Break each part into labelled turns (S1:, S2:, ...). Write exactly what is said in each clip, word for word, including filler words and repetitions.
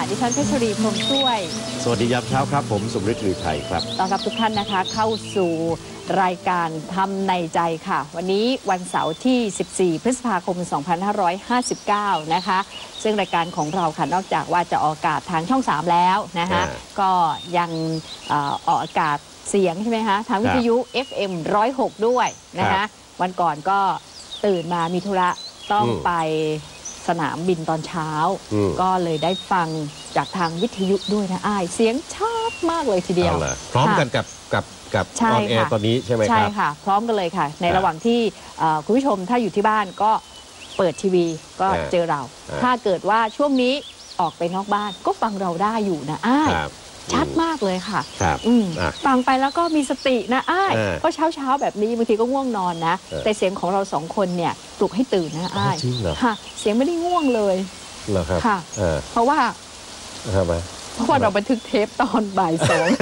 S1: ดิฉันเพชรรีพรหมช่วย
S2: สวัสดียามเช้าครับผมสมฤทธิ์ ลือไทยครับ
S1: ต้อนรับทุกท่านนะคะเข้าสู่รายการทำในใจค่ะวันนี้วันเสาร์ที่สิบสี่พฤษภาคมสองพันห้าร้อยห้าสิบเก้านะคะซึ่งรายการของเราค่ะนอกจากว่าจะออกอากาศทางช่องสามแล้วนะคะก็ยังออกอากาศเสียงใช่ไหมคะทางวิทยุ เอฟ เอ็ม หนึ่งศูนย์หก ด้วยนะคะวันก่อนก็ตื่นมามีธุระต้องไปสนามบินตอนเช้าก็เลยได้ฟังจากทางวิทยุด้วยนะอ้ายเสียงชัดมากเลยทีเดียว
S2: พร้อมกันกับกับกับออนแอร์ตอนนี้ใช่ไหมครับใช่
S1: ค่ะพร้อมกันเลยค่ะในระหว่างที่คุณผู้ชมถ้าอยู่ที่บ้านก็เปิดทีวีก็เจอเราถ้าเกิดว่าช่วงนี้ออกไปนอกบ้านก็ฟังเราได้อยู่นะอ้ายชัดมากเลยค่ะฟังไปแล้วก็มีสตินะอ้ายเพราะเช้าเช้าแบบนี้บางทีก็ง่วงนอนนะแต่เสียงของเราสองคนเนี่ยปลุกให้ตื่นนะอ้ายค่ะเสียงไม่ได้ง่วงเลย
S2: เหรอครับ
S1: ค่ะเพราะว่าเพราะว่าเราบันทึกเทปตอนบ่ายสอง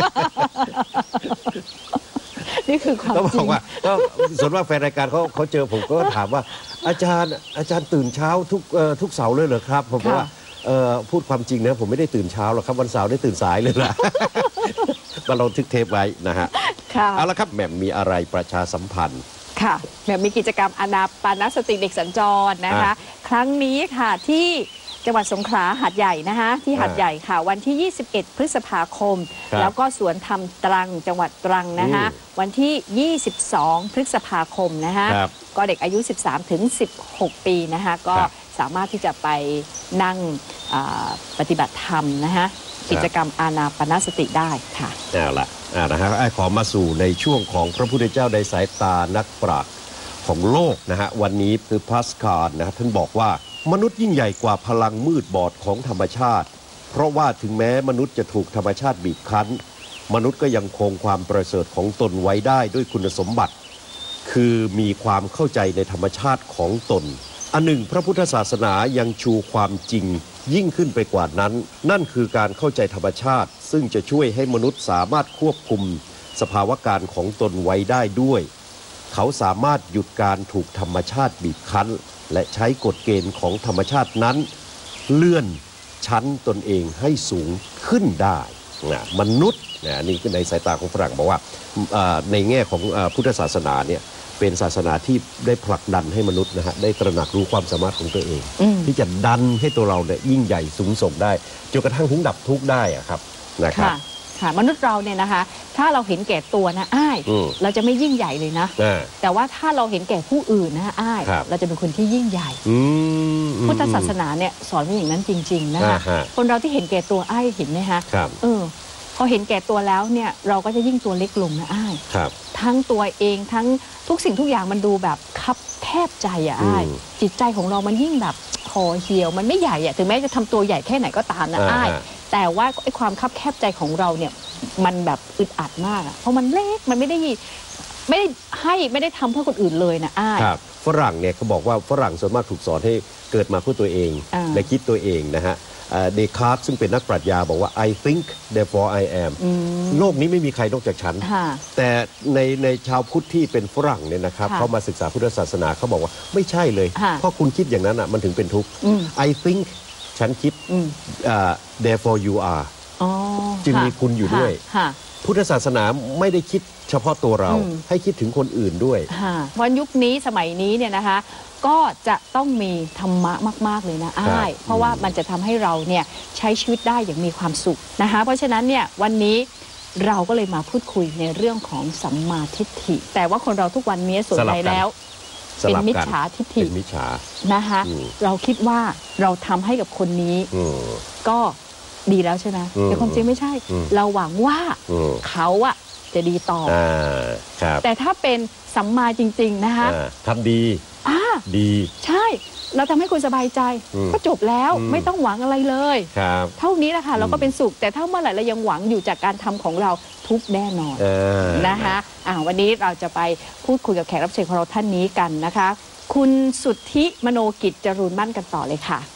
S1: นี่คือความจริง
S2: ว่าก็ส่วนมากแฟนรายการเขาเขาเจอผมก็ถามว่าอาจารย์อาจารย์ตื่นเช้าทุกทุกเสาร์เลยเหรอครับผมว่าพูดความจริงนะผมไม่ได้ตื่นเช้าหรอกครับวันเสาร์ได้ตื่นสายเลยล่ะก็ลองทึกเทปไว้นะฮะเอาละครับแหม่มมีอะไรประชาสัมพันธ์
S1: ค่ะแหม่มมีกิจกรรมอานาปานสติเด็กสัญจรนะคะครั้งนี้ค่ะที่จังหวัดสงขลาหาดใหญ่นะคะที่หาดใหญ่ค่ะวันที่ยี่สิบเอ็ดพฤษภาคมแล้วก็สวนธรรมตรังจังหวัดตรังนะคะวันที่ยี่สิบสองพฤษภาคมนะคะก็เด็กอายุสิบสามถึงสิบหกปีนะคะก็สามารถที่จะไปนั่งปฏิบัติธรรมนะคะกิจกรรมอานาปานสติได้ค่ะ
S2: เอาละนะฮะไอ้ขอมาสู่ในช่วงของพระพุทธเจ้าในสายตานักปราชญ์ของโลกนะฮะวันนี้คือพาสคาลนะครับท่านบอกว่ามนุษย์ยิ่งใหญ่กว่าพลังมืดบอดของธรรมชาติเพราะว่าถึงแม้มนุษย์จะถูกธรรมชาติบีบคั้นมนุษย์ก็ยังคงความประเสริฐของตนไว้ได้ด้วยคุณสมบัติคือมีความเข้าใจในธรรมชาติของตนอันหนึ่งพระพุทธศาสนายังชูความจริงยิ่งขึ้นไปกว่านั้นนั่นคือการเข้าใจธรรมชาติซึ่งจะช่วยให้มนุษย์สามารถควบคุมสภาวะการของตนไว้ได้ด้วยเขาสามารถหยุดการถูกธรรมชาติบีบคั้นและใช้กฎเกณฑ์ของธรรมชาตินั้นเลื่อนชั้นตนเองให้สูงขึ้นได้นะมนุษย์นะนี่คือในสายตาของฝรั่งบอกว่าในแง่ของพุทธศาสนาเนี่ยเป็นศาสนาที่ได้ผลักดันให้มนุษย์นะฮะได้ตระหนักรู้ความสามารถของตัวเองที่จะดันให้ตัวเราเนี่ยยิ่งใหญ่สูงส่งได้จนกระทั่งถึงดับทุกข์ได้อะครับนะครับ
S1: ค่ะมนุษย์เราเนี่ยนะคะถ้าเราเห็นแก่ตัวนะอ้ายเราจะไม่ยิ่งใหญ่เลยนะแต่ว่าถ้าเราเห็นแก่ผู้อื่นนะอ้ายเราจะเป็นคนที่ยิ่งใหญ่พุทธศาสนาเนี่ยสอนไว้อย่างนั้นจริงๆนะคะคนเราที่เห็นแก่ตัวอ้ายเห็นไหมคะเออพอเห็นแก่ตัวแล้วเนี่ยเราก็จะยิ่งตัวเล็กลงนะอ้ายทั้งตัวเองทั้งทุกสิ่งทุกอย่างมันดูแบบคับแคบใจอ่ะอ้ายจิตใจของเรามันยิ่งแบบห่อเหี่ยวมันไม่ใหญ่อะถึงแม้จะทำตัวใหญ่แค่ไหนก็ตามนะอ้ายแต่ว่าไอ้ความคับแคบใจของเราเนี่ยมันแบบอึดอัดมากอ่ะเพราะมันเล็กมันไม่ได้ไม่ได้ให้ไม่ได้ทำเพื่อคนอื่นเลยนะอ้าย
S2: ฝรั่งเนี่ยเขาบอกว่าฝรั่งส่วนมากถูกสอนให้เกิดมาเพื่อตัวเองและคิดตัวเองนะฮะเดคาร์ตซึ่งเป็นนักปรัชญาบอกว่า I think therefore I am โลกนี้ไม่มีใครนอกจากฉันแต่ในในชาวพุทธที่เป็นฝรั่งเนี่ยนะครับเขามาศึกษาพุทธศาสนาเขาบอกว่าไม่ใช่เลยเพราะคุณคิดอย่างนั้นอ่ะมันถึงเป็นทุกข์ I think ฉันคิด therefore you are จึงมีคุณอยู่ด้วยพุทธศาสนาไม่ได้คิดเฉพาะตัวเราให้คิดถึงคนอื่นด้วย
S1: วันยุคนี้สมัยนี้เนี่ยนะคะก็จะต้องมีธรรมะมากๆเลยนะอ้ายเพราะว่ามันจะทำให้เราเนี่ยใช้ชีวิตได้อย่างมีความสุขนะคะเพราะฉะนั้นเนี่ยวันนี้เราก็เลยมาพูดคุยในเรื่องของสัมมาทิฏฐิแต่ว่าคนเราทุกวันนี้ส่วนใหญ่แล้วเป็นมิจฉาทิฏฐินะคะเราคิดว่าเราทำให้กับคนนี้ก็ดีแล้วใช่ไหมแต่ความจริงไม่ใช่เราหวังว่าเขาอะจะดีต่อแต่ถ้าเป็นสัมมาจริงๆนะคะ
S2: ทำดีดี
S1: ใช่เราทำให้คุณสบายใจก็จบแล้วไม่ต้องหวังอะไรเลยเท่านี้แหละค่ะเราก็เป็นสุขแต่ถ้าเมื่อไหร่เรายังหวังอยู่จากการทำของเราทุกแน่นอนนะคะอ่าวันนี้เราจะไปพูดคุยกับแขกรับเชิญของเราท่านนี้กันนะคะคุณสุทธิมโนกิจจรูนมั่นกันต่อเลยค่ะ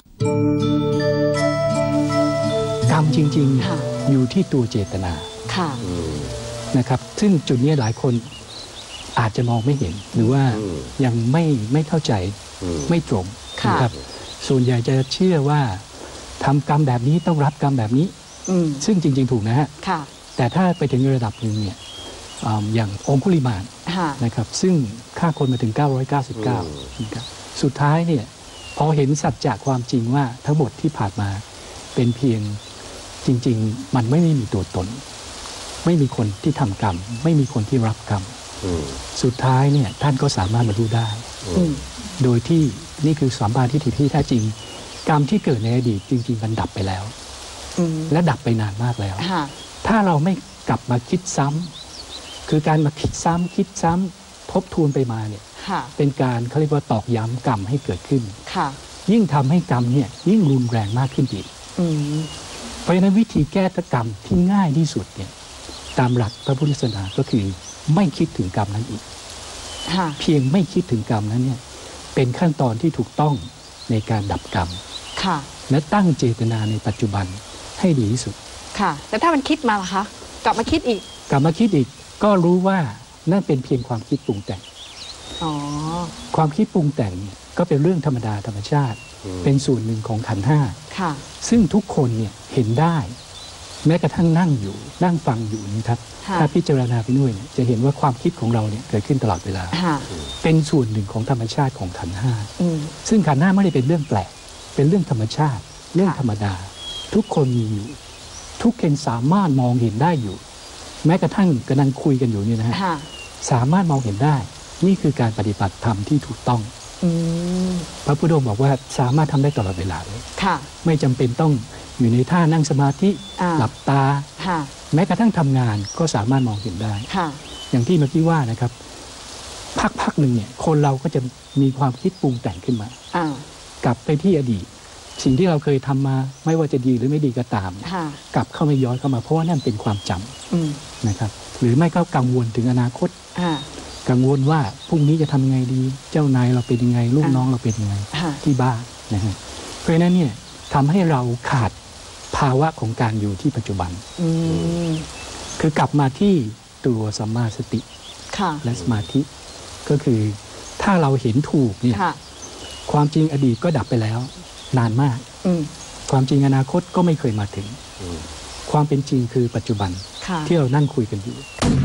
S3: กรรมจริงๆอยู่ที่ตัวเจตนา
S1: ค่ะ
S3: นะครับซึ่งจุดนี้หลายคนอาจจะมองไม่เห็นหรือว่ายังไม่ไม่เข้าใจไม่ตรงนะครับส่วนใหญ่จะเชื่อว่าทำกรรมแบบนี้ต้องรับกรรมแบบนี้ซึ่งจริงๆถูกนะฮะแต่ถ้าไปถึงระดับหนึ่งเนี่ยอย่างองคุลิมานนะครับซึ่งฆ่าคนมาถึงเก้าร้อยเก้าสิบเก้านะครับสุดท้ายเนี่ยพอเห็นสัจจะความจริงว่าทั้งหมดที่ผ่านมาเป็นเพียงจริงๆมันไม่มีตัวตนไม่มีคนที่ทำกรรมไม่มีคนที่รับกรรมสุดท้ายเนี่ยท่านก็สามารถบรรลุได้โดยที่นี่คือสัมมาทิฏฐิที่แท้จริงกรรมที่เกิดในอดีตจริงๆมันดับไปแล้วและดับไปนานมากแล้วถ้าเราไม่กลับมาคิดซ้ำคือการมาคิดซ้ำคิดซ้ำทบทวนไปมาเนี่ยเป็นการเขาเรียกว่าตอกย้ำกรรมให้เกิดขึ้นยิ่งทำให้กรรมเนี่ยยิ่งรุนแรงมากขึ้นอีกเพราะฉะนั้นวิธีแก้กรรมที่ง่ายที่สุดเนี่ยตามหลักพระพุทธศาสนาก็คือไม่คิดถึงกรรมนั้นอีกเพียงไม่คิดถึงกรรมนั้นเนี่ยเป็นขั้นตอนที่ถูกต้องในการดับกรรมและตั้งเจตนาในปัจจุบันให้ดีที่สุด
S1: ค่ะแต่ถ้ามันคิดมาล่ะคะกลับมาคิดอีก
S3: กลับมาคิดอีกก็รู้ว่านั่นเป็นเพียงความคิดปรุงแต่งความคิดปรุงแต่งเนี่ยก็เป็นเรื่องธรรมดาธรรมชาติเป็นส่วนหนึ่งของขันธ์ห้าซึ่งทุกคนเนี่ยเห็นได้แม้กระทั่งนั่งอยู่นั่งฟังอยู่นี่ครับถ้าพิจารณาไปด้วยเนี่ยจะเห็นว่าความคิดของเราเนี่ยเกิดขึ้นตลอดเวลาเป็นส่วนหนึ่งของธรรมชาติของขันธ์ห้าซึ่งขันธ์ห้าไม่ได้เป็นเรื่องแปลกเป็นเรื่องธรรมชาติเรื่องธรรมดาทุกคนมีอยู่ทุกคนสามารถมองเห็นได้อยู่แม้กระทั่งกำลังคุยกันอยู่นี่นะฮะสามารถมองเห็นได้นี่คือการปฏิบัติธรรมที่ถูกต้องพระพุทธองค์บอกว่าสามารถทำได้ตลอดเวลาเลยไม่จำเป็นต้องอยู่ในท่านั่งสมาธิหลับตาแม้กระทั่งทำงานก็สามารถมองเห็นได้อย่างที่เมื่อกี้ว่านะครับพักๆหนึ่งเนี่ยคนเราก็จะมีความคิดปรุงแต่งขึ้นมากลับไปที่อดีตสิ่งที่เราเคยทำมาไม่ว่าจะดีหรือไม่ดีก็ตามกลับเข้ามาย้อนเข้ามาเพราะว่านั่นเป็นความจำนะครับหรือไม่ก็กังวลถึงอนาคตกังวลว่าพรุ่งนี้จะทำยังไงดีเจ้านายเราเป็นยังไงลูกน้องเราเป็นยังไงที่บ้านนะฮะเพราะฉะนั้นเนี่ยทำให้เราขาดภาวะของการอยู่ที่ปัจจุบันคือกลับมาที่ตัวสัมมาสติและสมาธิก็คือถ้าเราเห็นถูกเนี่ยความจริงอดีตก็ดับไปแล้วนานมากความจริงอนาคตก็ไม่เคยมาถึงความเป็นจริงคือปัจจุบันที่เรานั่งคุยกันอยู่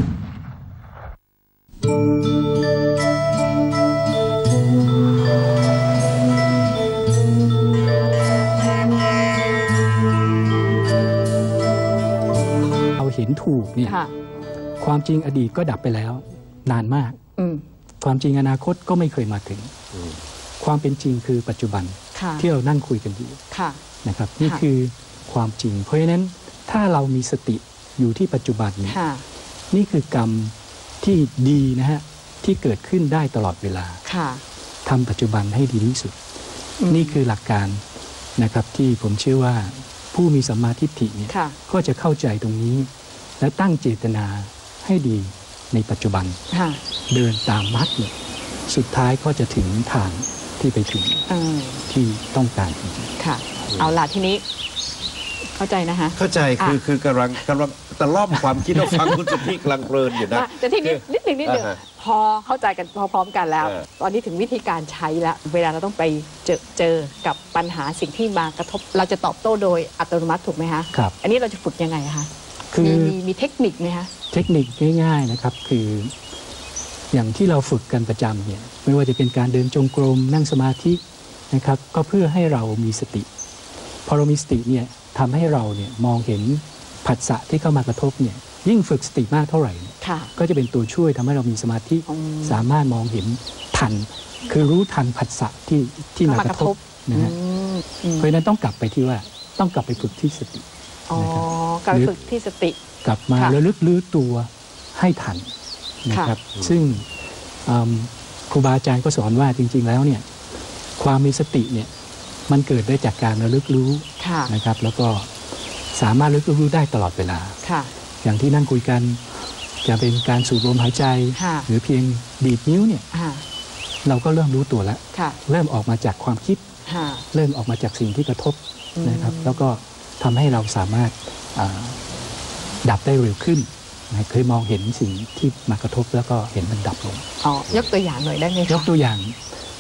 S3: เราเห็นถูกเนี่ยความจริงอดีตก็ดับไปแล้วนานมากความจริงอนาคตก็ไม่เคยมาถึงความเป็นจริงคือปัจจุบันที่เรานั่งคุยกันอยู่นะครับนี่คือความจริงเพราะฉะนั้นถ้าเรามีสติอยู่ที่ปัจจุบันนี้นี่คือกรรมที่ดีนะฮะที่เกิดขึ้นได้ตลอดเวลาทำปัจจุบันให้ดีที่สุดนี่คือหลักการนะครับที่ผมเชื่อว่าผู้มีสัมมาทิฏฐิเนี่ยก็จะเข้าใจตรงนี้และตั้งเจตนาให้ดีในปัจจุบันเดินตามมรรคเนี่ยสุดท้ายก็จะถึงทางที่ไปถึงที่ต้องการจริงๆ
S1: ค่ะเอาล่ะทีนี้เข้าใจนะคะ
S2: เข้าใจคือคือกำลังกำลังตะล่อมความคิดเราฟังคุณสุทธิกำลังเพลินอยู่นะ
S1: แต่ทีนี้นิดหนึ่งนิดหนึ่งพอเข้าใจกันพร้อมๆกันแล้วตอนนี้ถึงวิธีการใช้แล้วเวลาเราต้องไปเจอเจอกับปัญหาสิ่งที่มากระทบเราจะตอบโต้โดยอัตโนมัติถูกไหมคะ
S3: ครับ
S1: อันนี้เราจะฝึกยังไงคะคือมีมีเทคนิคไหมคะ
S3: เทคนิคง่ายๆนะครับคืออย่างที่เราฝึกกันประจำเนี่ยไม่ว่าจะเป็นการเดินจงกรมนั่งสมาธินะครับก็เพื่อให้เรามีสติพอเรามีสติเนี่ยทำให้เราเนี่ยมองเห็นผัสสะที่เข้ามากระทบเนี่ยยิ่งฝึกสติมากเท่าไหร่ก็จะเป็นตัวช่วยทำให้เรามีสมาธิสามารถมองเห็นทันคือรู้ทันผัสสะที่ที่มากระทบนะฮะเพราะฉะนั้นต้องกลับไปที่ว่าต้องกลับไปฝึกที่สติ
S1: นะครับกลับไปฝึกที่สติ
S3: กลับมาแล้วลึกลื้อตัวให้ทันนะครับซึ่งครูบาอาจารย์ก็สอนว่าจริงๆแล้วเนี่ยความมีสติเนี่ยมันเกิดได้จากการระลึกรู้นะครับแล้วก็สามารถระลึกรู้ได้ตลอดเวลาอย่างที่นั่งคุยกันจะเป็นการสูดลมหายใจหรือเพียงดีดนิ้วเนี่ยเราก็เริ่มรู้ตัวแล้วเริ่มออกมาจากความคิดเริ่มออกมาจากสิ่งที่กระทบนะครับแล้วก็ทำให้เราสามารถดับได้เร็วขึ้นเคยมองเห็นสิ่งที่มากระทบแล้วก็เห็นมันดับลง
S1: อ๋อยกตัวอย่างหน่อยได้ไหมคะ
S3: ยกตัวอย่าง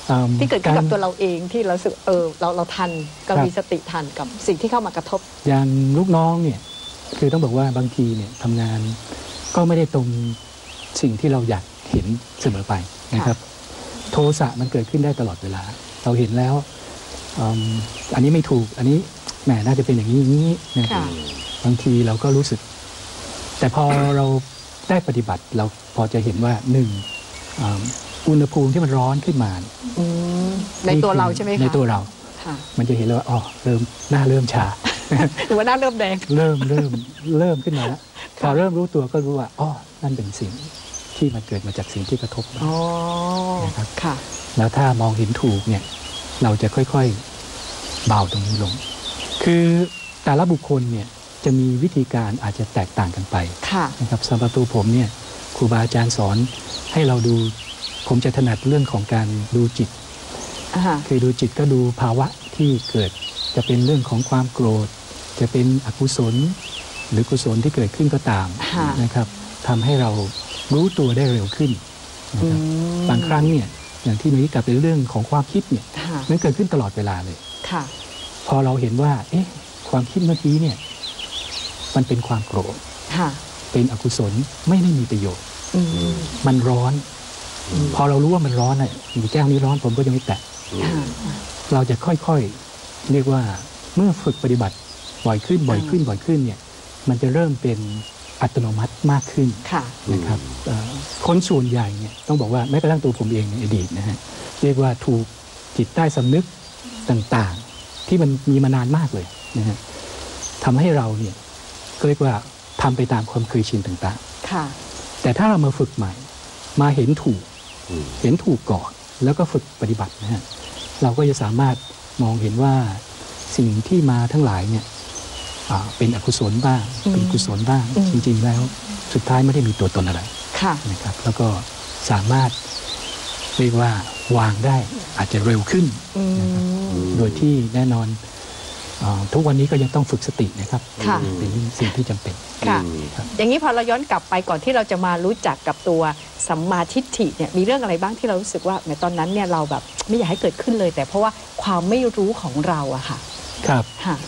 S1: ที่เกิดขึ้นกับตัวเราเองที่เราสึกเออเราเราทันเรามีสติทันกับสิ่งที่เข้ามากระทบ
S3: อย่างลูกน้องเนี่ยคือต้องบอกว่าบางทีเนี่ยทำงานก็ไม่ได้ตรงสิ่งที่เราอยากเห็นเสมอไปนะครับโทสะมันเกิดขึ้นได้ตลอดเวลาเราเห็นแล้วอันนี้ไม่ถูกอันนี้แหมน่าจะเป็นอย่างนี้อย่างนี้นะบางทีเราก็รู้สึกแต่พอเราได้ปฏิบัติเราพอจะเห็นว่าหนึ่งอุณหภูมิที่มันร้อนขึ้นมา
S1: ในตัวเราใช่ไหมคะ
S3: ในตัวเรามันจะเห็นเลยว่าอ๋อเริ่มหน้าเริ่มชา
S1: หรือว่าหน้าเริ่มแดง
S3: เริ่มเริ่มเริ่มขึ้นมาแล้วพอเริ่มรู้ตัวก็รู้ว่าอ๋อนั่นเป็นสิ่งที่มันเกิดมาจากสิ่งที่กระทบเรานะครับแล้วถ้ามองเห็นถูกเนี่ยเราจะค่อยๆเบาตรงนี้ลงคือแต่ละบุคคลเนี่ยจะมีวิธีการอาจจะแตกต่างกันไปนะครับสำหรับตัวผมเนี่ยครูบาอาจารย์สอนให้เราดูผมจะถนัดเรื่องของการดูจิตคือดูจิตก็ดูภาวะที่เกิดจะเป็นเรื่องของความโกรธจะเป็นอกุศลหรือกุศลที่เกิดขึ้นก็ตามนะครับทำให้เรารู้ตัวได้เร็วขึ้นนะครับบางครั้งเนี่ยอย่างที่นุ้ยกลับเป็นเรื่องของความคิดเนี่ยมันเกิดขึ้นตลอดเวลาเลยพอเราเห็นว่าเอ๊ะความคิดเมื่อกี้เนี่ยมันเป็นความโกรธเป็นอกุศลไม่ได้มีประโยชน์มันร้อนพอเรารู้ว่ามันร้อนอ่ะแก้วนี้ร้อนผมก็ยังไม่แตะเราจะค่อยๆเรียกว่าเมื่อฝึกปฏิบัติบ่อยขึ้นบ่อยขึ้นบ่อยขึ้นเนี่ยมันจะเริ่มเป็นอัตโนมัติมากขึ้นนะครับคนส่วนใหญ่เนี่ยต้องบอกว่าแม้กระทั่งตัวผมเองในอดีตนะฮะเรียกว่าถูกจิตใต้สำนึกต่างๆที่มันมีมานานมากเลยนะฮะทำให้เราเนี่ยก็เรียกว่าทำไปตามความเคยชินต่างๆแต่ถ้าเรามาฝึกใหม่มาเห็นถูกเห็นถูกก่อนแล้วก็ฝึกปฏิบัตินะฮะเราก็จะสามารถมองเห็นว่าสิ่งที่มาทั้งหลายเนี่ยเป็นอกุศลบ้างเป็นกุศลบ้างจริงๆแล้วสุดท้ายไม่ได้มีตัวตนอะไรนะครับแล้วก็สามารถเรียกว่าวางได้อาจจะเร็วขึ้นนะครับโดยที่แน่นอนทุกวันนี้ก็ยังต้องฝึกสตินะครับเป็นสิ่งที่จำเป็น
S1: ค่ะอย่างนี้พอเราย้อนกลับไปก่อนที่เราจะมารู้จักกับตัวสัมมาทิฏฐิเนี่ยมีเรื่องอะไรบ้างที่เรารู้สึกว่าในตอนนั้นเนี่ยเราแบบไม่อยากให้เกิดขึ้นเลยแต่เพราะว่าความไม่รู้ของเราอะค่ะ
S3: ครับ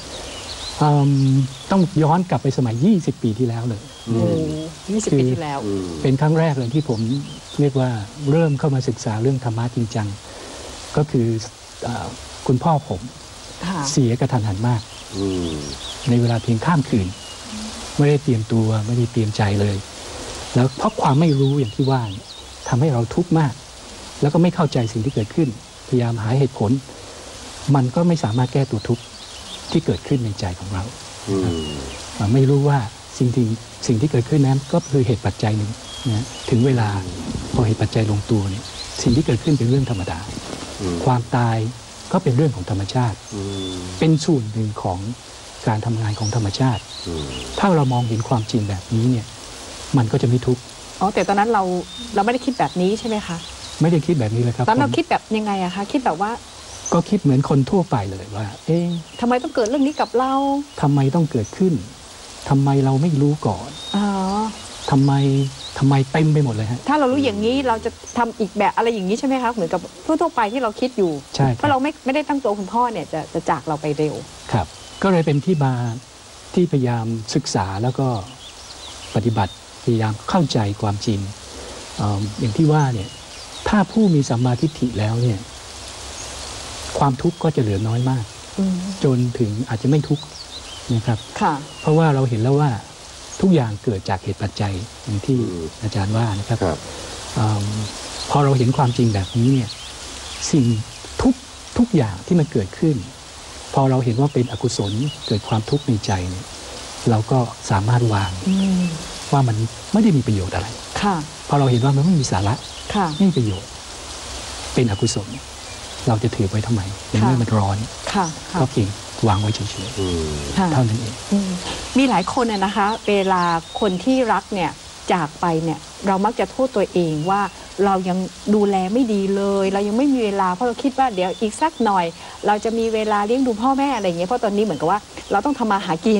S3: ต้องย้อนกลับไปสมัยยี่สิบปีที่แล้วเลย
S1: ยี่สิบปีที่แล้ว
S3: เป็นครั้งแรกเลยที่ผมเรียกว่าเริ่มเข้ามาศึกษาเรื่องธรรมะจริงจังก็คือคุณพ่อผมเสียกระทันหันมากในเวลาเพียงข้ามคืนไม่ได้เตรียมตัวไม่ได้เตรียมใจเลยแล้วเพราะความไม่รู้อย่างที่ว่าทำให้เราทุกข์มากแล้วก็ไม่เข้าใจสิ่งที่เกิดขึ้นพยายามหาเหตุผลมันก็ไม่สามารถแก้ตัวทุกข์ที่เกิดขึ้นในใจของเราไม่รู้ว่าสิ่งที่สิ่งที่เกิดขึ้นนั้นก็คือเหตุปัจจัยหนึ่งนะถึงเวลาพอเหตุปัจจัยลงตัวเนี่ยสิ่งที่เกิดขึ้นเป็นเรื่องธรรมดาความตายก็เป็นเรื่องของธรรมชาติเป็นส่วนหนึ่งของการทำงานของธรรมชาติถ้าเรามองเห็นความจริงแบบนี้เนี่ยมันก็จะไม่ทุกข์
S1: อ๋อแต่ตอนนั้นเราเราไม่ได้คิดแบบนี้ใช่ไหมคะ
S3: ไม่ได้คิดแบบนี้เลยครับ
S1: ตอนเราคิดแบบยังไงอะคะคิดแบบว่า
S3: ก็คิดเหมือนคนทั่วไปเลยว่าเอ๊ะ
S1: ทำไมต้องเกิดเรื่องนี้กับเรา
S3: ทำไมต้องเกิดขึ้นทำไมเราไม่รู้ก่อนอ๋อทำไมทำไมเต็มไปหมดเลยฮะ
S1: ถ้าเรารู้อย่างนี้เราจะทำอีกแบบอะไรอย่างนี้ใช่ไหมคะเหมือนกับทั่วๆไปที่เราคิดอยู่
S3: ใช่
S1: เพราะเราไม่ไม่ได้ตั้งตัวคุณพ่อเนี่ยจะจะจากเราไปเร็ว
S3: ครับก็เลยเป็นที่มาที่พยายามศึกษาแล้วก็ปฏิบัติพยายามเข้าใจความจริง อ, อย่างที่ว่าเนี่ยถ้าผู้มีสัมมาทิฏฐิแล้วเนี่ยความทุกข์ก็จะเหลือน้อยมากจนถึงอาจจะไม่ทุกข์นะครับเพราะว่าเราเห็นแล้วว่าทุกอย่างเกิดจากเหตุปัจจัยอย่างที่อาจารย์ว่านะครับอ, พอเราเห็นความจริงแบบนี้เนี่ยสิ่งทุกทุกอย่างที่มันเกิดขึ้นพอเราเห็นว่าเป็นอกุศลเกิดความทุกข์ในใจเนี่ยเราก็สามารถวางว่ามันไม่ได้มีประโยชน์อะไรพอเราเห็นว่ามันไม่มีสาระไม่มีประโยชน์เป็นอกุศลเราจะถือไว้ทำไมในเมื่อมันร้อนก็เพียงวางไว้เฉยๆเท่านั้นเอง
S1: มีหลายคนนะคะเวลาคนที่รักเนี่ยจากไปเนี่ยเรามักจะโทษตัวเองว่าเรายังดูแลไม่ดีเลยเรายังไม่มีเวลาเพราะเราคิดว่าเดี๋ยวอีกสักหน่อยเราจะมีเวลาเลี้ยงดูพ่อแม่อะไรอย่างเงี้ยเพราะตอนนี้เหมือนกับว่าเราต้องทำมาหากิน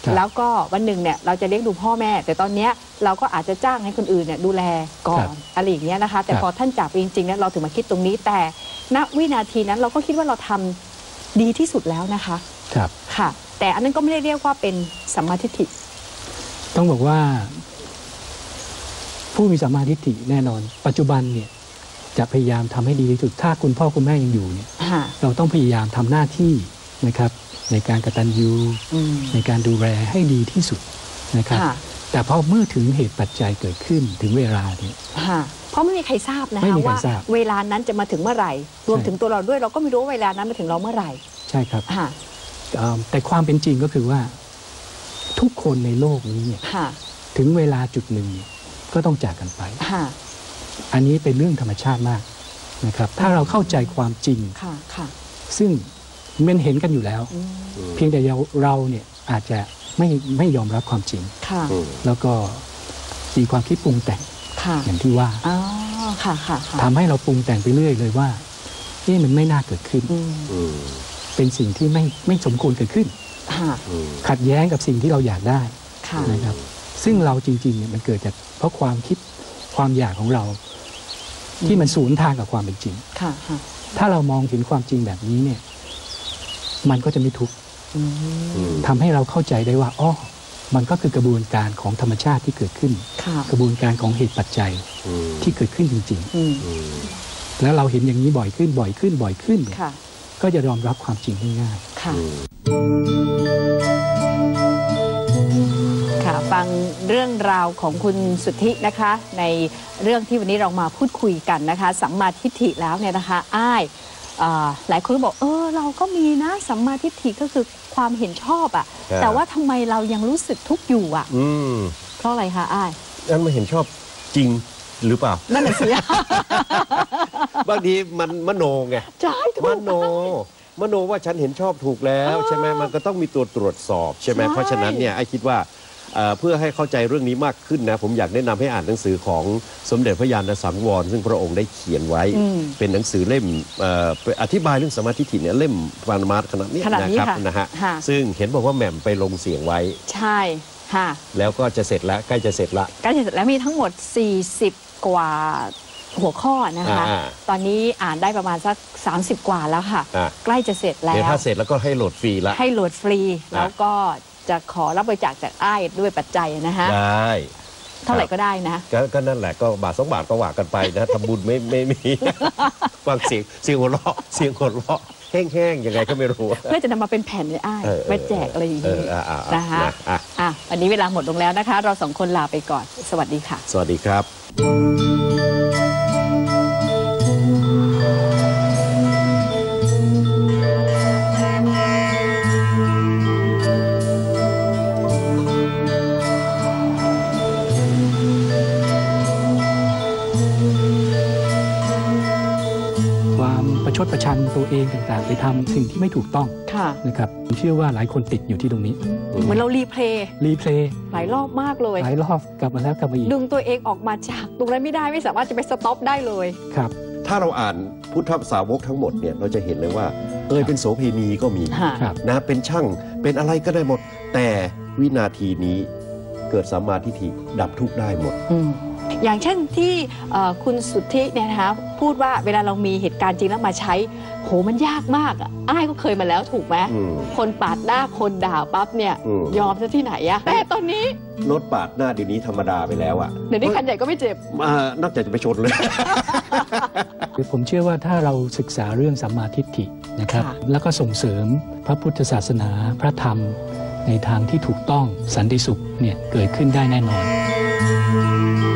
S1: แล้วก็วันหนึ่งเนี่ยเราจะเลี้ยงดูพ่อแม่แต่ตอนนี้เราก็อาจจะจ้างให้คนอื่นเนี่ยดูแลก่อนอะไรอย่างเงี้ยนะคะแต่พอท่านจากไปจริงๆเนี่ยเราถึงมาคิดตรงนี้แต่ณวินาทีนั้นเราก็คิดว่าเราทำดีที่สุดแล้วนะคะ
S3: ครับ
S1: ค่ะแต่อันนั้นก็ไม่ได้เรียกว่าเป็นสัมมาทิฏฐิ
S3: ต้องบอกว่าผู้มีสัมมาทิฏฐิแน่นอนปัจจุบันเนี่ยจะพยายามทำให้ดีที่สุดถ้าคุณพ่อคุณแม่ยังอยู่เนี่ยเราต้องพยายามทำหน้าที่นะครับในการกตัญญูในการดูแลให้ดีที่สุดนะครับแต่พอเมื่อถึงเหตุปัจจัยเกิดขึ้นถึงเวลาเนี่ย
S1: เพราะไม่มีใครทราบนะคะว่าเวลานั้นจะมาถึงเมื่อไหร่รวมถึงตัวเราด้วยเราก็ไม่รู้ว่าเวลานั้นมาถึงเราเมื่อไหร่
S3: ใช่ครับแต่ความเป็นจริงก็คือว่าทุกคนในโลกนี้เนี่ยถึงเวลาจุดหนึ่งก็ต้องจากกันไปอันนี้เป็นเรื่องธรรมชาติมากนะครับถ้าเราเข้าใจความจริงซึ่งมันเห็นกันอยู่แล้วเพียงแต่เราเนี่ยอาจจะไม่ไม่ยอมรับความจริงแล้วก็มีความคิดปรุงแต่งอย่างที่ว่าทำให้เราปรุงแต่งไปเรื่อยเลยว่านี่มันไม่น่าเกิดขึ้นเป็นสิ่งที่ไม่ไม่สมควรเกิดขึ้นขัดแย้งกับสิ่งที่เราอยากได้นะครับซึ่งเราจริงๆเนี่ยมันเกิดจากเพราะความคิดความอยากของเราที่มันสวนทางกับความเป็นจริงถ้าเรามองเห็นความจริงแบบนี้เนี่ยมันก็จะไม่ทุกข์ทำให้เราเข้าใจได้ว่าอ๋อมันก็คือกระบวนการของธรรมชาติที่เกิดขึ้นกระบวนการของเหตุปัจจัยที่เกิดขึ้นจริงๆแล้วเราเห็นอย่างนี้บ่อยขึ้นบ่อยขึ้นบ่อยขึ้นก็จะยอมรับความจริงได้ง่าย
S1: ค่ะฟังเรื่องราวของคุณสุทธินะคะในเรื่องที่วันนี้เรามาพูดคุยกันนะคะสัมมาทิฏฐิแล้วเนี่ยนะคะอ้ายหลายคนบอกเออเราก็มีนะสัมมาทิฏฐิก็คือความเห็นชอบอ่ะแต่ว่าทำไมเรายังรู้สึกทุกข์อยู่อ่ะเพราะอะไรคะอ้าย
S2: นั่นไม่เห็นชอบจริงหรือเปล่า
S1: นั่นแหละสิ
S2: บางทีมันมโนไง
S1: ใช่ถูก
S2: มโนมโนว่าฉันเห็นชอบถูกแล้วใช่ไหมมันก็ต้องมีตัวตรวจสอบใช่ไหมเพราะฉะนั้นเนี่ยไอ้คิดว่าเพื่อให้เข้าใจเรื่องนี้มากขึ้นนะผมอยากแนะนำให้อ่านหนังสือของสมเด็จพระญาณสังวรซึ่งพระองค์ได้เขียนไว้เป็นหนังสือเล่มอธิบายเรื่องสัมมาทิฏฐิเนี่ยเล่มปานมาขนาดนี้นะครับนะฮะซึ่งเห็นบอกว่าแหม่มไปลงเสียงไว้
S1: ใช่ค่ะ
S2: แล้วก็จะเสร็จแล้วใกล้จะเสร็จละ
S1: ใกล้จะเสร็จแล้วมีทั้งหมดสี่สิบกว่าหัวข้อนะคะตอนนี้อ่านได้ประมาณสักสามสิบกว่าแล้วค่ะใกล้จะเสร็จแล้ว
S2: เดี๋ยวถ้าเสร็จแล้วก็ให้โหลดฟรีละ
S1: ให้โหลดฟรีแล้วก็จะขอรับบริจาคจากอ้ายด้วยปัจจัยนะฮะ
S2: ได้
S1: เท่าไหร่ก็ได้นะ
S2: ก็นั่นแหละก็บาทสองบาทก็ว่ากันไปนะทำบุญไม่ไม่มีฟังเสียงเสียงหัวเราะเสียงหัวเราะแห้งๆยังไงก็ไม่รู้
S1: เพื่อจะนำมาเป็นแผ่นเลยอ้ายไปแจกอะไรอย่างนี้นะคะอ่ะวันนี้เวลาหมดลงแล้วนะคะเราสองคนลาไปก่อนสวัสดีค่ะ
S2: สวัสดีครับ
S3: ประชดประชันตัวเองต่างๆไปทำสิ่งที่ไม่ถูกต้องนะครับผมเชื่อว่าหลายคนติดอยู่ที่ตรงนี้
S1: เหมือนเรารีเพลย์
S3: รีเพลย์
S1: หลายรอบมากเลย
S3: หลายรอบกลับมาแล้วกลับมาอีก
S1: ดึงตัวเองออกมาจากตรงนั้นไม่ได้ไม่สามารถจะไปสต็อปได้เลย
S3: ครับ
S2: ถ้าเราอ่านพุทธสาวกทั้งหมดเนี่ยเราจะเห็นเลยว่าเอยเป็นโสเภณีก็มีนะเป็นช่างเป็นอะไรก็ได้หมดแต่วินาทีนี้เกิดสัมมาทิฏฐิดับทุกข์ได้หมด
S1: อย่างเช่นที่คุณสุทธิเนี่ยนะคะพูดว่าเวลาเรามีเหตุการณ์จริงแล้วมาใช้โหมันยากมากอ่ะอ้ายก็เคยมาแล้วถูกไหมคนปาดหน้าคนด่าปั๊บเนี่ยยอมซะที่ไหนอะแต่ตอนนี้
S2: รถปาดหน้าเดี๋ยวนี้ธรรมดาไปแล้วอ่ะ
S1: เดี๋ยวนี้คันใหญ่ก็ไม่เจ็บ
S2: นอกจากจะไปชนเลย
S3: ผมเชื่อว่าถ้าเราศึกษาเรื่องสัมมาทิฏฐินะครับแล้วก็ส่งเสริมพระพุทธศาสนาพระธรรมในทางที่ถูกต้องสันติสุขเนี่ยเกิดขึ้นได้แน่นอน